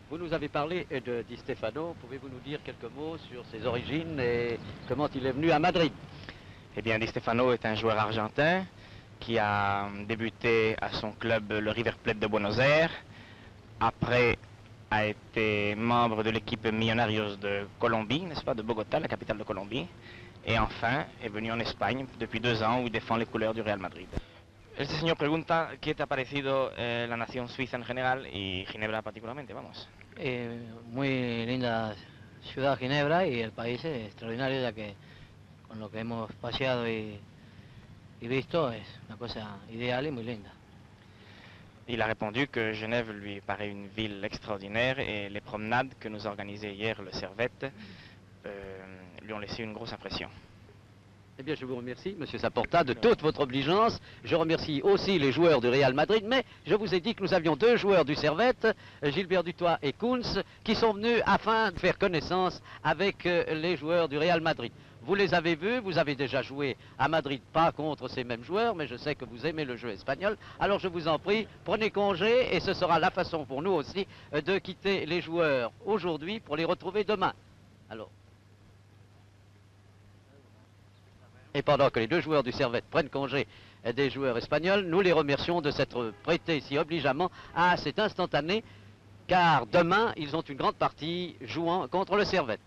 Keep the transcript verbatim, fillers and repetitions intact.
Vous nous avez parlé de Di Stefano. Pouvez-vous nous dire quelques mots sur ses origines et comment il est venu à Madrid? Eh bien, Di Stefano est un joueur argentin qui a débuté à son club le River Plate de Buenos Aires. Après, a été membre de l'équipe Millonarios de Colombie, n'est-ce pas, de Bogotá, la capitale de Colombie. Et enfin, est venu en Espagne depuis deux ans où il défend les couleurs du Real Madrid. Este señor pregunta qué te ha parecido eh, la nación suiza en general y Ginebra particularmente, vamos. Eh, muy linda ciudad Ginebra y el país es extraordinario, ya que con lo que hemos paseado y, y visto es una cosa ideal y muy linda. Il a répondu que Genève lui paraît une ville extraordinaire et les promenades que nous organisées hier le Servette euh, lui ont laissé une grosse impression. Eh bien, je vous remercie, Monsieur Saporta, de toute votre obligeance. Je remercie aussi les joueurs du Real Madrid, mais je vous ai dit que nous avions deux joueurs du Servette, Gilbert Dutoit et Kunz, qui sont venus afin de faire connaissance avec les joueurs du Real Madrid. Vous les avez vus, vous avez déjà joué à Madrid, pas contre ces mêmes joueurs, mais je sais que vous aimez le jeu espagnol. Alors je vous en prie, prenez congé et ce sera la façon pour nous aussi de quitter les joueurs aujourd'hui pour les retrouver demain. Alors. Et pendant que les deux joueurs du Servette prennent congé des joueurs espagnols, nous les remercions de s'être prêtés si obligeamment à cet instantané, car demain, ils ont une grande partie jouant contre le Servette.